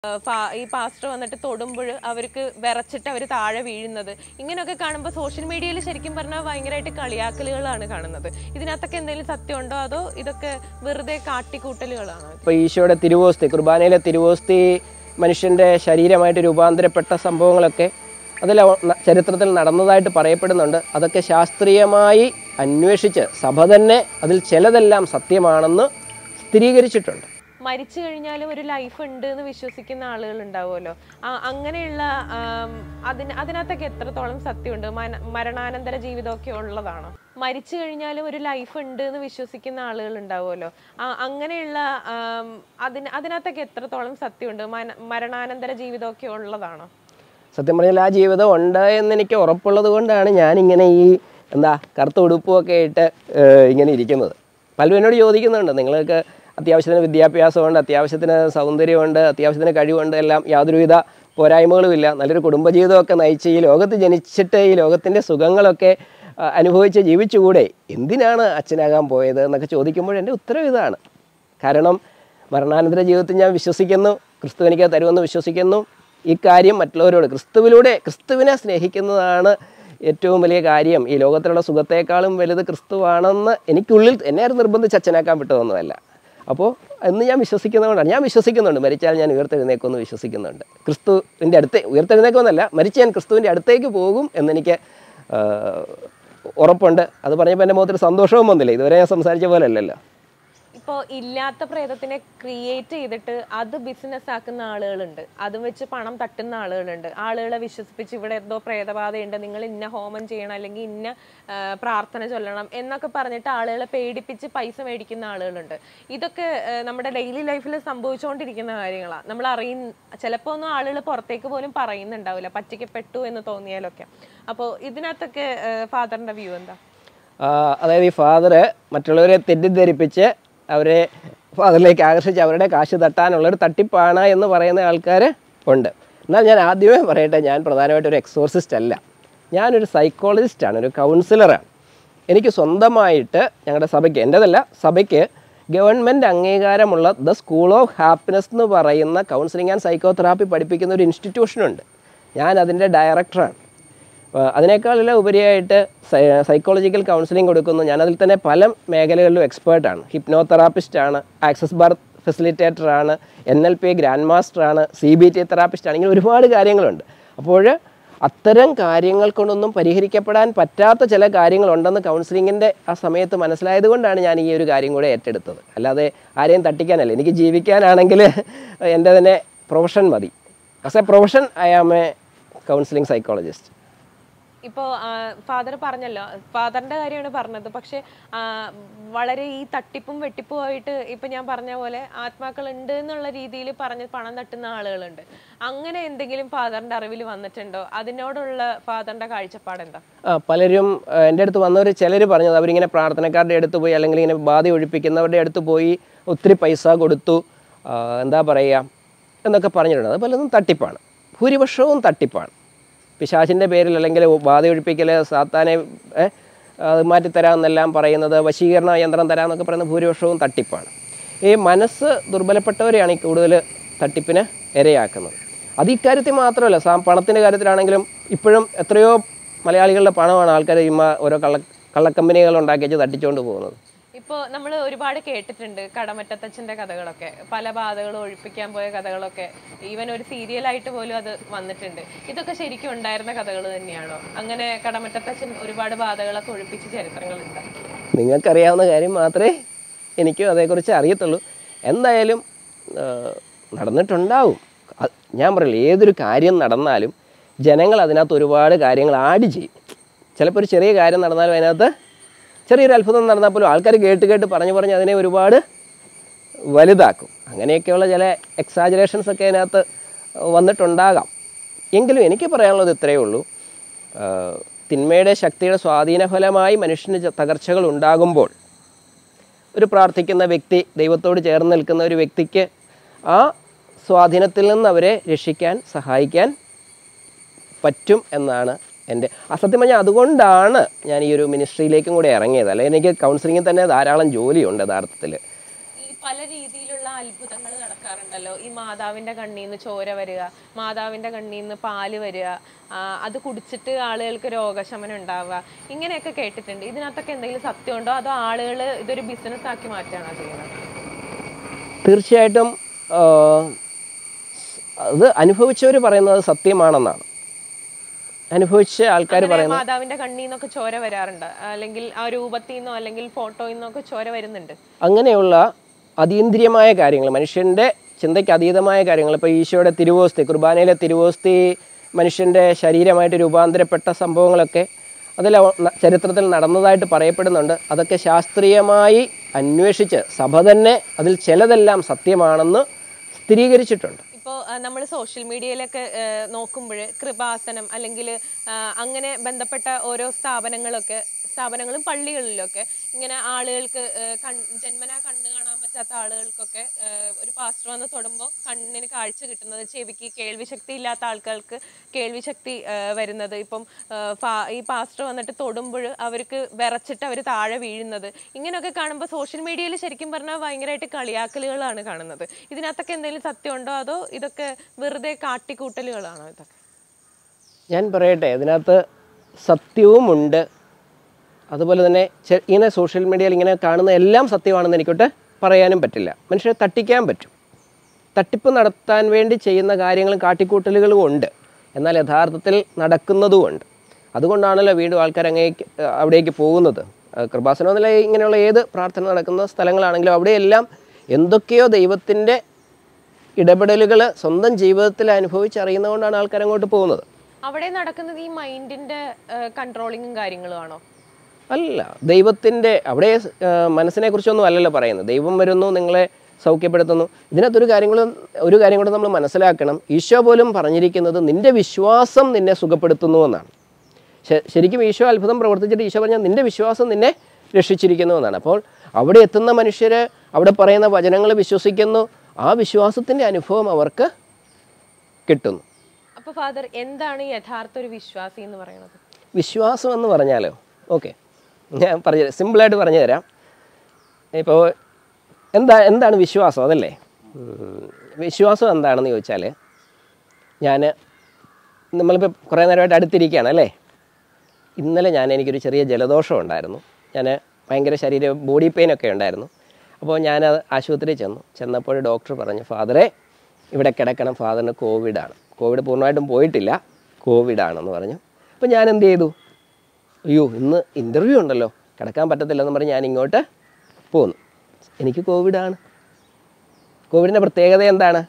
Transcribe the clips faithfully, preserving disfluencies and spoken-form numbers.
ഈ പാസ്റ്റർ വന്നിട്ട് തൊടുമ്പോൾ അവർക്ക് വിറച്ചിട്ട് അവർ താഴെ വീഴുന്നത് ഇങ്ങനെയൊക്കെ കാണുമ്പോൾ സോഷ്യൽ മീഡിയയിൽ ശരിക്കും പറഞ്ഞാൽ ഭയങ്കരമായിട്ട് കളിയാക്കലുകളാണ് കാണുന്നത്. ഇതിനകത്തൊക്കെ എന്തെങ്കിലും സത്യമുണ്ടോ അതോ ഇതൊക്കെ വെറുതെ കാട്ടിക്കൂട്ടലുകളാണോ? ഇപ്പോൾ ഈശോയുടെ തിരുവോസ്തി, കുർബാനയിലെ തിരുവോസ്തി മനുഷ്യൻ്റെ ശരീരമായിട്ട് രൂപാന്തരപ്പെട്ട സംഭവങ്ങളൊക്കെ അതിൽ ചരിത്രത്തിൽ നടന്നതായിട്ട് പറയപ്പെടുന്നുണ്ട്. അതൊക്കെ ശാസ്ത്രീയമായി അന്വേഷിച്ച് സഭ തന്നെ അതിൽ ചിലതെല്ലാം സത്യമാണെന്ന് സ്ഥിരീകരിച്ചിട്ടുണ്ട്. മരിച്ചു കഴിഞ്ഞാലും ഒരു ലൈഫ് ഉണ്ട് എന്ന് വിശ്വസിക്കുന്ന ആളുകൾ ഉണ്ടാവുമല്ലോ, അങ്ങനെയുള്ള അതിന് അതിനകത്തൊക്കെ എത്രത്തോളം സത്യമുണ്ട്? മരണാനന്തര ജീവിതമൊക്കെ ഉള്ളതാണോ? മരിച്ചു കഴിഞ്ഞാലും ഒരു ലൈഫ് ഉണ്ട് എന്ന് വിശ്വസിക്കുന്ന ആളുകൾ ഉണ്ടാവുമല്ലോ, അങ്ങനെയുള്ള അതിന് അതിനകത്തൊക്കെ എത്രത്തോളം സത്യമുണ്ട്? മരണാനന്തര ജീവിതമൊക്കെ ഉള്ളതാണോ? സത്യം പറഞ്ഞാൽ ആ ജീവിതം ഉണ്ട് എന്നെനിക്ക് ഉറപ്പുള്ളത് കൊണ്ടാണ് ഞാനിങ്ങനെ ഈ എന്താ കറുത്ത ഉടുപ്പുമൊക്കെ ഇട്ട് ഇങ്ങനെ ഇരിക്കുന്നത്. പലരും എന്നോട് ചോദിക്കുന്നുണ്ട്, നിങ്ങൾക്ക് അത്യാവശ്യത്തിന് വിദ്യാഭ്യാസമുണ്ട്, അത്യാവശ്യത്തിന് സൗന്ദര്യമുണ്ട്, അത്യാവശ്യത്തിന് കഴിവുണ്ട്, എല്ലാം യാതൊരുവിധ പോരായ്മകളുമില്ല, നല്ലൊരു കുടുംബജീവിതമൊക്കെ നയിച്ച് ഈ ലോകത്ത് ജനിച്ചിട്ട് ഈ ലോകത്തിൻ്റെ സുഖങ്ങളൊക്കെ അനുഭവിച്ച് ജീവിച്ചുകൂടെ, എന്തിനാണ് അച്ഛനാകാൻ പോയത് എന്നൊക്കെ ചോദിക്കുമ്പോൾ എൻ്റെ ഉത്തരം ഇതാണ്. കാരണം മരണാനന്തര ജീവിതത്തിൽ ഞാൻ വിശ്വസിക്കുന്നു, ക്രിസ്തു എനിക്ക് തരുമെന്ന് വിശ്വസിക്കുന്നു. ഈ കാര്യം മറ്റുള്ളവരോട് ക്രിസ്തുവിലൂടെ ക്രിസ്തുവിനെ സ്നേഹിക്കുന്നതാണ് ഏറ്റവും വലിയ കാര്യം. ഈ ലോകത്തിലുള്ള സുഖത്തേക്കാളും വലുത് ക്രിസ്തുവാണെന്ന് എനിക്കുള്ളിൽ എന്നെ ആരും നിർബന്ധിച്ച് അച്ഛനാക്കാൻ വിട്ടതൊന്നുമല്ല. അപ്പോൾ എന്ന് ഞാൻ വിശ്വസിക്കുന്നതുകൊണ്ടാണ്. ഞാൻ വിശ്വസിക്കുന്നുണ്ട് മരിച്ചാൽ ഞാൻ ഉയർത്തെഴുന്നേക്കുമെന്ന് വിശ്വസിക്കുന്നുണ്ട്. ക്രിസ്തുവിൻ്റെ അടുത്ത് ഉയർത്തെഴുന്നേക്കുമെന്നല്ല, മരിച്ച് ഞാൻ ക്രിസ്തുവിൻ്റെ അടുത്തേക്ക് പോകും എന്നെനിക്ക് ഉറപ്പുണ്ട്. അത് പറഞ്ഞപ്പോൾ എൻ്റെ മുഖത്തൊരു സന്തോഷവും വന്നില്ല. ഇതുവരെ ഞാൻ സംസാരിച്ച പോലെ അല്ലല്ലോ. ഇപ്പോൾ ഇല്ലാത്ത പ്രേതത്തിനെ ക്രിയേറ്റ് ചെയ്തിട്ട് അത് ബിസിനസ് ആക്കുന്ന ആളുകളുണ്ട്, അതും വെച്ച് പണം തട്ടുന്ന ആളുകളുണ്ട്. ആളുകളെ വിശ്വസിപ്പിച്ച് ഇവിടെ എന്തോ പ്രേതബാധയുണ്ട്, നിങ്ങൾ ഇന്ന ഹോമം ചെയ്യണം അല്ലെങ്കിൽ ഇന്ന പ്രാർത്ഥന ചൊല്ലണം എന്നൊക്കെ പറഞ്ഞിട്ട് ആളുകളെ പേടിപ്പിച്ച് പൈസ മേടിക്കുന്ന ആളുകളുണ്ട്. ഇതൊക്കെ നമ്മുടെ ഡെയിലി ലൈഫിൽ സംഭവിച്ചുകൊണ്ടിരിക്കുന്ന കാര്യങ്ങളാണ്. നമ്മൾ അറിയുന്ന ചിലപ്പോൾ ഒന്നും ആളുകൾ പുറത്തേക്ക് പോലും പറയുന്നുണ്ടാവില്ല, പറ്റിക്കപ്പെട്ടു എന്ന് തോന്നിയാലൊക്കെ. അപ്പോൾ ഇതിനകത്തൊക്കെ ഫാദറിൻ്റെ വ്യൂ എന്താ? അതായത് ഈ ഫാദർ മറ്റുള്ളവരെ തെറ്റിദ്ധരിപ്പിച്ച് അവരെ ഫാദറിലേക്ക് ആകർഷിച്ച് അവരുടെ കാശ് തട്ടാനുള്ളൊരു തട്ടിപ്പാണ് എന്ന് പറയുന്ന ആൾക്കാർ ഉണ്ട്. എന്നാൽ ഞാൻ ആദ്യമേ പറയട്ടെ, ഞാൻ പ്രധാനമായിട്ട് ഒരു എക്സോർസിസ്റ്റ് അല്ല, ഞാനൊരു സൈക്കോളജിസ്റ്റാണ്, ഒരു കൗൺസിലറാണ്. എനിക്ക് സ്വന്തമായിട്ട് ഞങ്ങളുടെ സഭയ്ക്ക്, എൻ്റെതല്ല സഭയ്ക്ക് ഗവൺമെൻറ് അംഗീകാരമുള്ള ദ സ്കൂൾ ഓഫ് ഹാപ്പിനെസ് എന്ന് പറയുന്ന കൗൺസിലിംഗ് ആൻഡ് സൈക്കോ തെറാപ്പി പഠിപ്പിക്കുന്ന ഒരു ഇൻസ്റ്റിറ്റ്യൂഷനുണ്ട്. ഞാൻ അതിൻ്റെ ഡയറക്ടറാണ്. അതിനേക്കാളെല്ലാം ഉപരിയായിട്ട് സൈക്കോളജിക്കൽ കൗൺസിലിംഗ് കൊടുക്കുന്നു. ഞാനതിൽ തന്നെ പല മേഖലകളിലും എക്സ്പേർട്ടാണ്. ഹിപ്നോ തെറാപ്പിസ്റ്റാണ്, ആക്സസ് ബാർ ഫെസിലിറ്റേറ്ററാണ്, എൻ എൽ പി ഗ്രാൻഡ് മാസ്റ്ററാണ്, സി ബി ടി തെറാപ്പിസ്റ്റാണ്. ഇങ്ങനെ ഒരുപാട് കാര്യങ്ങളുണ്ട്. അപ്പോൾ അത്തരം കാര്യങ്ങൾ കൊണ്ടൊന്നും പരിഹരിക്കപ്പെടാൻ പറ്റാത്ത ചില കാര്യങ്ങളുണ്ടെന്ന് കൗൺസിലിങ്ങിൻ്റെ ആ സമയത്ത് മനസ്സിലായത് കൊണ്ടാണ് ഞാൻ ഈ ഒരു കാര്യം കൂടെ ഏറ്റെടുത്തത്. അല്ലാതെ ആരെയും തട്ടിക്കാനല്ല. എനിക്ക് ജീവിക്കാനാണെങ്കിൽ എൻ്റെ തന്നെ പ്രൊഫഷൻ മതി. As a profession I am a counselling psychologist. ഇപ്പോൾ ഫാദർ പറഞ്ഞല്ലോ, ഫാദറിൻ്റെ കാര്യമാണ് പറഞ്ഞത്, പക്ഷെ വളരെ ഈ തട്ടിപ്പും വെട്ടിപ്പുമായിട്ട് ഇപ്പം ഞാൻ പറഞ്ഞ പോലെ ആത്മാക്കൾ ഉണ്ട് എന്നുള്ള രീതിയിൽ പറഞ്ഞ് പണം തട്ടുന്ന ആളുകളുണ്ട്. അങ്ങനെ എന്തെങ്കിലും ഫാദറിൻ്റെ അറിവിൽ വന്നിട്ടുണ്ടോ? അതിനോടുള്ള ഫാദറിൻ്റെ കാഴ്ചപ്പാട് എന്താ? ആ പലരും എൻ്റെ അടുത്ത് വന്നവർ ചിലർ പറഞ്ഞത് അവരിങ്ങനെ പ്രാർത്ഥനക്കാരുടെ അടുത്ത് പോയി അല്ലെങ്കിൽ ഇങ്ങനെ ബാധ ഒഴിപ്പിക്കുന്നവരുടെ അടുത്ത് പോയി ഒത്തിരി പൈസ കൊടുത്തു, എന്താ പറയുക എന്നൊക്കെ പറഞ്ഞിട്ടുണ്ട്. അത് പലതും തട്ടിപ്പാണ്, ഭൂരിപക്ഷവും തട്ടിപ്പാണ്. പിശാചിൻ്റെ പേരിൽ അല്ലെങ്കിൽ ബാധ ഒഴിപ്പിക്കൽ, സാത്താനെ അത് മാറ്റിത്തരാമെന്നെല്ലാം പറയുന്നത്, വശീകരണ യന്ത്രം തരാമെന്നൊക്കെ പറയുന്ന ഭൂരിപക്ഷവും തട്ടിപ്പാണ്. ഈ മനസ്സ് ദുർബലപ്പെട്ടവരെയാണ് ഈ കൂടുതൽ തട്ടിപ്പിന് ഇരയാക്കുന്നത്. അത് ഇക്കാര്യത്തിൽ മാത്രമല്ല, സാ പണത്തിൻ്റെ കാര്യത്തിലാണെങ്കിലും ഇപ്പോഴും എത്രയോ മലയാളികളുടെ പണമാണ് ആൾക്കാർ ഈ ഓരോ കള്ള കള്ളക്കമ്പനികൾ ഉണ്ടാക്കി വെച്ച് തട്ടിച്ചുകൊണ്ട് പോകുന്നത്. ഇപ്പോൾ നമ്മൾ ഒരുപാട് കേട്ടിട്ടുണ്ട് കടമറ്റത്തച്ഛൻ്റെ കഥകളൊക്കെ, പല ബാധകളും ഒഴിപ്പിക്കാൻ പോയ കഥകളൊക്കെ, ഈവൻ ഒരു സീരിയലായിട്ട് പോലും അത് വന്നിട്ടുണ്ട്. ഇതൊക്കെ ശരിക്കും ഉണ്ടായിരുന്ന കഥകൾ തന്നെയാണോ? അങ്ങനെ കടമറ്റത്തച്ഛൻ ഒരുപാട് ബാധകളൊക്കെ ഒഴിപ്പിച്ച ചരിത്രങ്ങളുണ്ട്? നിങ്ങൾക്കറിയാവുന്ന കാര്യം മാത്രമേ എനിക്കും അതേക്കുറിച്ച് അറിയത്തുള്ളൂ. എന്തായാലും നടന്നിട്ടുണ്ടാവും. ഞാൻ പറയില്ല, ഏതൊരു കാര്യം നടന്നാലും ജനങ്ങൾ അതിനകത്ത് ഒരുപാട് കാര്യങ്ങൾ ആഡ് ചെയ്യും. ചിലപ്പോൾ ഒരു ചെറിയ കാര്യം നടന്നാലും അതിനകത്ത് ചെറിയൊരു അത്ഭുതം നടന്നാൽ പോലും ആൾക്കാർ കേട്ട് കേട്ട് പറഞ്ഞു പറഞ്ഞ് അതിനെ ഒരുപാട് വലുതാക്കും. അങ്ങനെയൊക്കെയുള്ള ചില എക്സാജറേഷൻസ് ഒക്കെ അതിനകത്ത് വന്നിട്ടുണ്ടാകാം. എങ്കിലും എനിക്ക് പറയാനുള്ളത് ഇത്രയേ ഉള്ളൂ, തിന്മയുടെ ശക്തിയുടെ സ്വാധീനഫലമായി മനുഷ്യന് തകർച്ചകൾ ഉണ്ടാകുമ്പോൾ ഒരു പ്രാർത്ഥിക്കുന്ന വ്യക്തി, ദൈവത്തോട് ചേർന്ന് നിൽക്കുന്ന ഒരു വ്യക്തിക്ക് ആ സ്വാധീനത്തിൽ നിന്ന് അവരെ രക്ഷിക്കാൻ സഹായിക്കാൻ പറ്റും എന്നാണ് എൻ്റെ അസത്യം പറഞ്ഞാൽ. അതുകൊണ്ടാണ് ഞാൻ ഈ ഒരു മിനിസ്ട്രിയിലേക്കും കൂടെ ഇറങ്ങിയത്. അല്ലെങ്കിൽ എനിക്ക് കൗൺസിലിങ്ങിൽ തന്നെ ധാരാളം ജോലിയുണ്ട് യഥാർത്ഥത്തിൽ. ഈ പല രീതിയിലുള്ള അത്ഭുതങ്ങൾ നടക്കാറുണ്ടല്ലോ. ഈ മാതാവിന്റെ കണ്ണിൽ നിന്ന് ചോര വരിക, മാതാവിന്റെ കണ്ണിൽ നിന്ന് പാല് വരിക, അത് കുടിച്ചിട്ട് ആളുകൾക്ക് രോഗശമനം ഉണ്ടാവുക, ഇങ്ങനെയൊക്കെ കേട്ടിട്ടുണ്ട്. ഇതിനകത്തൊക്കെ എന്തെങ്കിലും സത്യമുണ്ടോ, അതോ ആളുകൾ ഇതൊരു ബിസിനസ് ആക്കി മാറ്റുകയാണോ ചെയ്യുന്നത്? തീർച്ചയായിട്ടും അത് അനുഭവിച്ചവർ പറയുന്നത് സത്യമാണെന്നാണ്. അനുഭവിച്ച ആൾക്കാർ പറയുന്നത് മാതാവിന്റെ കണ്ണിൽ നിന്നൊക്കെ ചോര വരാറുണ്ട്, അല്ലെങ്കിൽ ആ രൂപത്തിൽ നിന്നോ അല്ലെങ്കിൽ ഫോട്ടോയിൽ നിന്നൊക്കെ ചോര വരുന്നുണ്ട്. അങ്ങനെയുള്ള അതീന്ദ്രിയമായ കാര്യങ്ങൾ, മനുഷ്യൻ്റെ ചിന്തയ്ക്ക് അതീതമായ കാര്യങ്ങൾ, ഇപ്പോൾ ഈശോയുടെ തിരുവോസ്തി, കുർബാനയിലെ തിരുവോസ്തി മനുഷ്യൻ്റെ ശരീരമായിട്ട് രൂപാന്തരപ്പെട്ട സംഭവങ്ങളൊക്കെ അതിൽ ചരിത്രത്തിൽ നടന്നതായിട്ട് പറയപ്പെടുന്നുണ്ട്. അതൊക്കെ ശാസ്ത്രീയമായി അന്വേഷിച്ച് സഭ തന്നെ അതിൽ ചിലതെല്ലാം സത്യമാണെന്ന് സ്ഥിരീകരിച്ചിട്ടുണ്ട്. ഇപ്പോൾ നമ്മൾ സോഷ്യൽ മീഡിയയിലൊക്കെ നോക്കുമ്പോൾ കൃപാസനം അല്ലെങ്കിൽ അങ്ങനെ ബന്ധപ്പെട്ട ഓരോ സ്ഥാപനങ്ങളൊക്കെ സ്ഥാപനങ്ങളും പള്ളികളിലൊക്കെ ഇങ്ങനെ ആളുകൾക്ക് കൺ ജന്മനാ കണ്ണ് കാണാൻ പറ്റാത്ത ആളുകൾക്കൊക്കെ ഒരു പാസ്റ്റർ വന്ന് തൊടുമ്പോൾ കണ്ണിന് കാഴ്ച കിട്ടുന്നത്, ചെവിക്ക് കേൾവി ശക്തി ഇല്ലാത്ത ആൾക്കാർക്ക് കേൾവി ശക്തി വരുന്നത്, ഇപ്പം ഈ പാസ്റ്റർ വന്നിട്ട് തൊടുമ്പോൾ അവർക്ക് വിറച്ചിട്ട് അവർ താഴെ വീഴുന്നത്, ഇങ്ങനെയൊക്കെ കാണുമ്പോൾ സോഷ്യൽ മീഡിയയിൽ ശരിക്കും പറഞ്ഞാൽ ഭയങ്കരമായിട്ട് കളിയാക്കലുകളാണ് കാണുന്നത്. ഇതിനകത്തൊക്കെ എന്തെങ്കിലും സത്യമുണ്ടോ, അതോ ഇതൊക്കെ വെറുതെ കാട്ടിക്കൂട്ടലുകളാണോ? ഇതൊക്കെ ഞാൻ പറയട്ടെ, ഇതിനകത്ത് സത്യവുമുണ്ട്. അതുപോലെ തന്നെ ഇങ്ങനെ സോഷ്യൽ മീഡിയയിൽ ഇങ്ങനെ കാണുന്ന എല്ലാം സത്യമാണെന്ന് എനിക്കൊട്ട് പറയാനും പറ്റില്ല. മനുഷ്യരെ തട്ടിക്കാൻ പറ്റും. തട്ടിപ്പ് നടത്താൻ വേണ്ടി ചെയ്യുന്ന കാര്യങ്ങളും കാട്ടിക്കൂട്ടലുകളും ഉണ്ട്, എന്നാൽ യഥാർത്ഥത്തിൽ നടക്കുന്നതുമുണ്ട്. അതുകൊണ്ടാണല്ലോ വീണ്ടും ആൾക്കാർ അങ്ങേക്ക് അവിടേക്ക് പോകുന്നത്. കൃപാസനം എന്നല്ല, ഇങ്ങനെയുള്ള ഏത് പ്രാർത്ഥന നടക്കുന്ന സ്ഥലങ്ങളാണെങ്കിലും അവിടെയെല്ലാം എന്തൊക്കെയോ ദൈവത്തിൻ്റെ ഇടപെടലുകൾ സ്വന്തം ജീവിതത്തിൽ അനുഭവിച്ചറിയുന്നതുകൊണ്ടാണ് ആൾക്കാർ അങ്ങോട്ട് പോകുന്നത്. അവിടെ നടക്കുന്നത് ഈ മൈൻഡിൻ്റെ കൺട്രോളിങ്ങും കാര്യങ്ങളും ആണോ? അല്ല, ദൈവത്തിൻ്റെ അവിടെ മനസ്സിനെ കുറിച്ചൊന്നും അല്ലല്ലോ പറയുന്നത്. ദൈവം വരുന്നു, നിങ്ങളെ സൗഖ്യപ്പെടുത്തുന്നു. ഇതിനകത്തൊരു കാര്യങ്ങളും ഒരു കാര്യം കൂടെ നമ്മൾ മനസ്സിലാക്കണം. ഈശോ പോലും പറഞ്ഞിരിക്കുന്നത് നിൻ്റെ വിശ്വാസം നിന്നെ സുഖപ്പെടുത്തുന്നു എന്നാണ്. ശരിക്കും ഈശോ അത്ഭുതം പ്രവർത്തിച്ചിട്ട് ഈശോ പറഞ്ഞാൽ നിൻ്റെ വിശ്വാസം നിന്നെ രക്ഷിച്ചിരിക്കുന്നു എന്നാണ്. അപ്പോൾ അവിടെ എത്തുന്ന മനുഷ്യർ അവിടെ പറയുന്ന വചനങ്ങൾ വിശ്വസിക്കുന്നു, ആ വിശ്വാസത്തിൻ്റെ അനുഭവം അവർക്ക് കിട്ടുന്നു. അപ്പോൾ ഫാദർ, എന്താണ് യഥാർത്ഥ ഒരു വിശ്വാസി എന്ന് പറയുന്നത്? വിശ്വാസം എന്ന് പറഞ്ഞാലോ, ഓക്കെ, ഞാൻ പറഞ്ഞു സിമ്പിളായിട്ട് പറഞ്ഞു തരാം. ഇപ്പോൾ എന്താ എന്താണ് വിശ്വാസം, അതല്ലേ? വിശ്വാസം എന്താണെന്ന് ചോദിച്ചാൽ, ഞാൻ നമ്മളിപ്പോൾ കുറേ നേരമായിട്ട് അടുത്തിരിക്കുകയാണ് അല്ലേ. ഇന്നലെ ഞാൻ എനിക്കൊരു ചെറിയ ജലദോഷം ഉണ്ടായിരുന്നു. ഞാൻ ഭയങ്കര ശരീര ബോഡി പെയിനൊക്കെ ഉണ്ടായിരുന്നു. അപ്പോൾ ഞാനത് ആശുപത്രിയിൽ ചെന്നു. ചെന്നപ്പോൾ ഡോക്ടർ പറഞ്ഞു, ഫാദറെ ഇവിടെ കിടക്കണം, ഫാദറിന് കോവിഡാണ്. കോവിഡ് പൂർണ്ണമായിട്ടും പോയിട്ടില്ല, കോവിഡാണെന്ന് പറഞ്ഞു. അപ്പോൾ ഞാൻ എന്ത് ചെയ്തു? അയ്യോ, ഇന്ന് ഇൻ്റർവ്യൂ ഉണ്ടല്ലോ, കിടക്കാൻ പറ്റത്തില്ലെന്ന് പറഞ്ഞ് ഞാൻ ഇങ്ങോട്ട് പോന്നു. എനിക്ക് കോവിഡാണ്. കോവിഡിൻ്റെ പ്രത്യേകത എന്താണ്?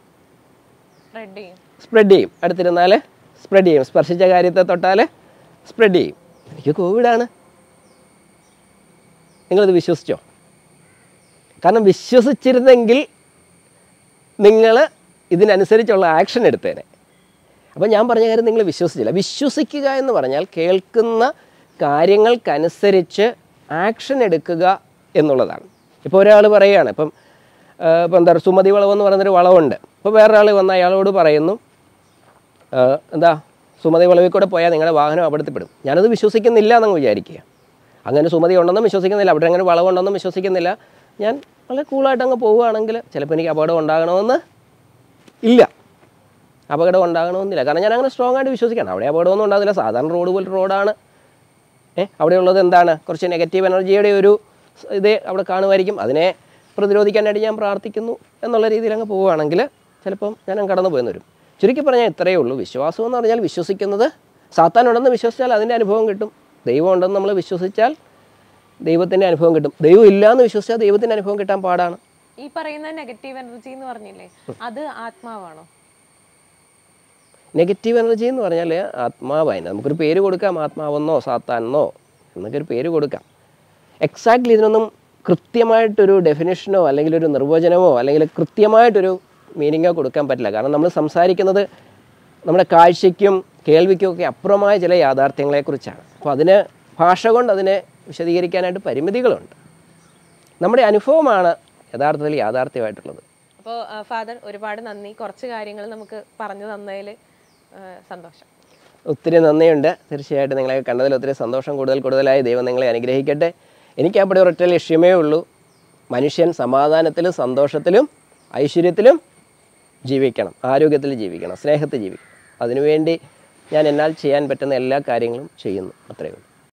സ്പ്രെഡ് ചെയ്യും. അടുത്തിരുന്നാൽ സ്പ്രെഡ് ചെയ്യും, സ്പർശിച്ച കാര്യത്തെ തൊട്ടാൽ സ്പ്രെഡ് ചെയ്യും. എനിക്ക് കോവിഡാണ്. നിങ്ങളിത് വിശ്വസിച്ചോ? കാരണം വിശ്വസിച്ചിരുന്നെങ്കിൽ നിങ്ങൾ ഇതിനനുസരിച്ചുള്ള ആക്ഷൻ എടുത്തേനെ. അപ്പോൾ ഞാൻ പറഞ്ഞ കാര്യം നിങ്ങൾ വിശ്വസിച്ചില്ല. വിശ്വസിക്കുക എന്ന് പറഞ്ഞാൽ കേൾക്കുന്ന കാര്യങ്ങൾക്കനുസരിച്ച് ആക്ഷൻ എടുക്കുക എന്നുള്ളതാണ്. ഇപ്പോൾ ഒരാൾ പറയുകയാണ്, ഇപ്പം ഇപ്പം എന്താ പറയുക, സുമതി വളവെന്ന് പറയുന്നൊരു വളവുണ്ട്. ഇപ്പോൾ വേറൊരാൾ വന്ന് അയാളോട് പറയുന്നു, എന്താ സുമതി വളവിൽ കൂടെ പോയാൽ നിങ്ങളുടെ വാഹനം അപകടത്തിൽപ്പെടും. ഞാനത് വിശ്വസിക്കുന്നില്ല എന്നങ്ങ് വിചാരിക്കുക. അങ്ങനെ സുമതി ഉണ്ടെന്നും വിശ്വസിക്കുന്നില്ല, അവിടെ അങ്ങനെ വളവുണ്ടെന്നും വിശ്വസിക്കുന്നില്ല. ഞാൻ വളരെ കൂളായിട്ട് അങ്ങ് പോവുകയാണെങ്കിൽ ചിലപ്പോൾ എനിക്ക് അപകടം ഉണ്ടാകണമെന്ന് ഇല്ല, അപകടം ഉണ്ടാകണമെന്നില്ല. കാരണം ഞാൻ അങ്ങനെ സ്ട്രോങ് ആയിട്ട് വിശ്വസിക്കണം. അവിടെ അപകടമൊന്നും ഉണ്ടാകില്ല, സാധാരണ റോഡ് പോലെ റോഡാണ്. ഏഹ് അവിടെയുള്ളത് എന്താണ്, കുറച്ച് നെഗറ്റീവ് എനർജിയുടെ ഒരു ഇതേ അവിടെ കാണുമായിരിക്കും. അതിനെ പ്രതിരോധിക്കാനായിട്ട് ഞാൻ പ്രാർത്ഥിക്കുന്നു എന്നുള്ള രീതിയിൽ അങ്ങ് പോവുകയാണെങ്കിൽ ചിലപ്പം ഞാൻ കടന്നു പോയെന്ന് വരും. ചുരുക്കി പറഞ്ഞാൽ ഇത്രയേ ഉള്ളൂ. വിശ്വാസം എന്ന് പറഞ്ഞാൽ വിശ്വസിക്കുന്നത്, സാത്താൻ ഉണ്ടെന്ന് വിശ്വസിച്ചാൽ അതിൻ്റെ അനുഭവം കിട്ടും. ദൈവം ഉണ്ടെന്ന് നമ്മൾ വിശ്വസിച്ചാൽ ദൈവത്തിൻ്റെ അനുഭവം കിട്ടും. ദൈവം ഇല്ല എന്ന് വിശ്വസിച്ചാൽ ദൈവത്തിൻ്റെ അനുഭവം കിട്ടാൻ പാടാണ്. ഈ പറയുന്ന നെഗറ്റീവ് എനർജി എന്ന് പറഞ്ഞില്ലേ, അത് ആത്മാവാണോ? നെഗറ്റീവ് എനർജി എന്ന് പറഞ്ഞാൽ ആത്മാവായി നമുക്കൊരു പേര് കൊടുക്കാം, ആത്മാവെന്നോ സാത്താനെന്നോ എന്നൊക്കെ ഒരു പേര് കൊടുക്കാം. എക്സാക്ട്ലി ഇതിനൊന്നും കൃത്യമായിട്ടൊരു ഡെഫിനിഷനോ അല്ലെങ്കിൽ ഒരു നിർവചനമോ അല്ലെങ്കിൽ കൃത്യമായിട്ടൊരു മീനിങ്ങോ കൊടുക്കാൻ പറ്റില്ല. കാരണം നമ്മൾ സംസാരിക്കുന്നത് നമ്മുടെ കാഴ്ചയ്ക്കും കേൾവിക്കും ഒക്കെ അപ്പുറമായ ചില യാഥാർത്ഥ്യങ്ങളെക്കുറിച്ചാണ്. അപ്പോൾ അതിന് ഭാഷ കൊണ്ട് അതിനെ വിശദീകരിക്കാനായിട്ട് പരിമിതികളുണ്ട്. നമ്മുടെ അനുഭവമാണ് യഥാർത്ഥത്തിൽ യാഥാർത്ഥ്യമായിട്ടുള്ളത്. അപ്പോൾ ഫാദർ, ഒരുപാട് നന്ദി. കുറച്ച് കാര്യങ്ങൾ നമുക്ക് പറഞ്ഞു തന്നതിൽ സന്തോഷം. ഒത്തിരി നന്ദിയുണ്ട്. തീർച്ചയായിട്ടും നിങ്ങളെ കണ്ടതിൽ ഒത്തിരി സന്തോഷം. കൂടുതൽ കൂടുതലായി ദൈവം നിങ്ങളെ അനുഗ്രഹിക്കട്ടെ. എനിക്ക് അവിടെ ഒരൊറ്റ ലക്ഷ്യമേ ഉള്ളൂ, മനുഷ്യൻ സമാധാനത്തിലും സന്തോഷത്തിലും ഐശ്വര്യത്തിലും ജീവിക്കണം, ആരോഗ്യത്തിൽ ജീവിക്കണം, സ്നേഹത്തിൽ ജീവിക്കണം. അതിനുവേണ്ടി ഞാൻ എന്നാൽ ചെയ്യാൻ പറ്റുന്ന എല്ലാ കാര്യങ്ങളും ചെയ്യുന്നു. അത്രയേ ഉള്ളൂ.